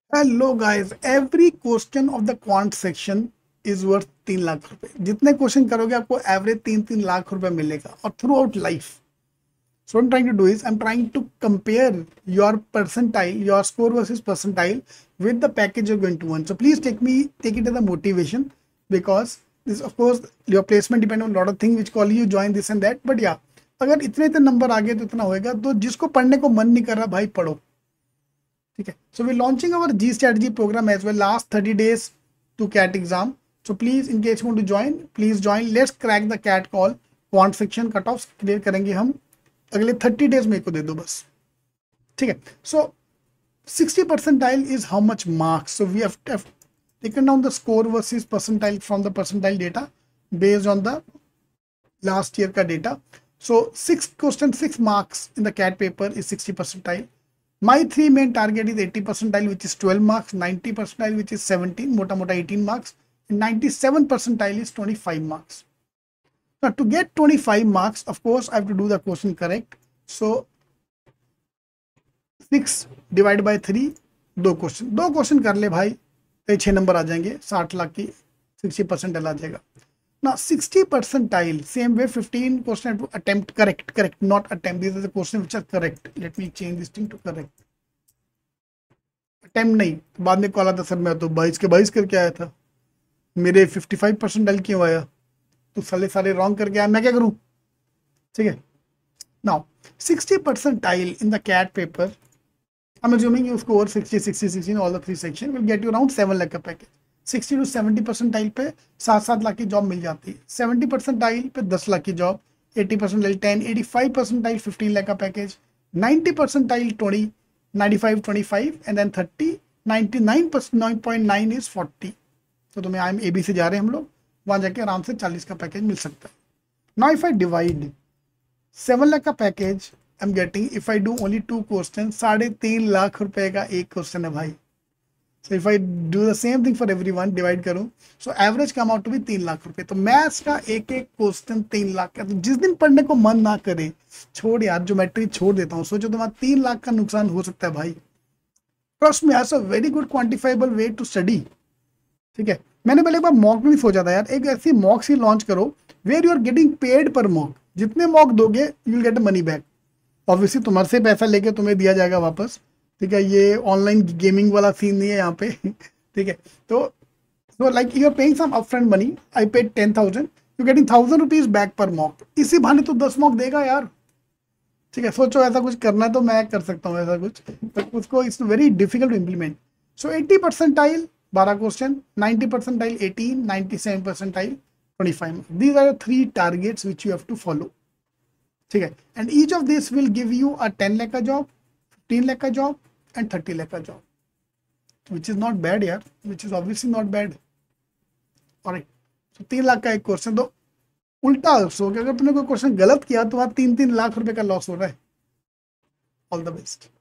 Hello guys, every question of the quant section is worth 3 lakh रुपए। जितने question करोगे आपको एवरेज 3-3 लाख रुपए मिलेगा और throughout life. So I am trying to do is I am trying to compare your percentile, your score versus percentile with the package you're going to earn. So please take it as a motivation, because this of course your placement depend on a lot of things which call you join this and that, but yeah, अगर इतने इतने number आ गए तो इतना होएगा। तो जिसको पढ़ने को मन नहीं कर रहा भाई पढ़ो, ठीक है। So we launching our G strategy program as well, last 30 days to CAT exam. So please in case want to join, please join. Let's crack the CAT call. Quant section cut off clear करेंगे हम अगले 30 days मेरे को दे दो बस, ठीक है। So 60 percentile is how much marks. So we have taken down the score versus percentile from the percentile data based on the last year ka data. So 6 marks in the CAT paper is 60 percentile. My 3 main target is 80 percentile, which is 12 marks, 90 percentile, which is 17, mota 18 marks, and 97 percentile is 25 marks. Now to get 25 marks, of course, I have to do the question correct. So 6 divide by 3, दो question कर ले भाई तो 6 number आ जाएंगे। 60 लाख की 60 percentile आ जाएगा ना। 60 percentile same way 15 question to attempt correct not attempt, this is the question which are correct. Let me change this thing to correct. Attempt नहीं, बाद में कॉल आता सर मैं तो 22 के 22 करके आया था, मेरे 55 परसेंटाइल क्यों आया? तो सारे रॉन्ग करके आया, मैं क्या करूं? ठीक है। Now 60 percentile in the CAT paper, I'm assuming you score 60, 60, 60 in all the 3 sections will get you around 7 lakh का पैकेज। 60 to 70 परसेंटाइल पे 7 लाख की जॉब मिल जाती है। 70 परसेंटाइल पे 10 लाख की जॉब, 80 परसेंटाइल 10, 85 परसेंटाइल 15 लाख का package, 90 percentile 20, 95 25 and then 30, 99.9 is 40। तो तुम्हें AB से जा रहे हैं हम लोग, वहाँ जाके आराम से 40 का पैकेज मिल सकता है। Now if I divide 7 lakh का package I'm getting, if I do only 2 questions, 3.5 lakh रुपए का एक क्वेश्चन है भाई। So if I do the same thing for everyone, divide करूं, so average come out to be 3 lakh रुपए। तो मैथ्स का एक क्वेश्चन 3 लाख का। तो जिस दिन पढ़ने को मन ना करे, छोड़ यार, ज्योमेट्री छोड़ देता हूँ। सोचो तुम्हारा 3 लाख का नुकसान हो सकता है भाई। Trust me, has a very good quantifiable way to study, ठीक है। मैंने पहले एक बार मॉक में भी सोचा था यार, एक ऐसी मॉक सी लॉन्च करो where you are getting paid per mock. जितने मॉक दोगे you will get money back. Obviously तुम्हारे से पैसा लेके तुम्हें दिया जाएगा वापस, ठीक है। ये ऑनलाइन गेमिंग वाला सीन नहीं है यहाँ पे, ठीक है। तो like you are paying some upfront money, I paid 10,000, you getting 1,000 rupees back per mock. इसी बहाने तो 10 मॉक देगा यार, ठीक है। सोचो ऐसा कुछ करना है तो मैं कर सकता हूँ ऐसा कुछ, बट उसको it's very difficult to implement. So 80 percentile 12 question, 90 percentile 18, 97 percentile 25। These are 3 targets which you have to follow, ठीक है। And each of this will give you a 10 lakh का जॉब, 15 लाख का जॉब एंड 30 लाख का job, which is not bad यार, which is obviously not bad. Alright, तो 3 लाख का एक question. तो उल्टा सो कि अगर तुमने कोई क्वेश्चन गलत किया तो वहां 3-3 लाख रुपए का लॉस हो रहा है। All the best.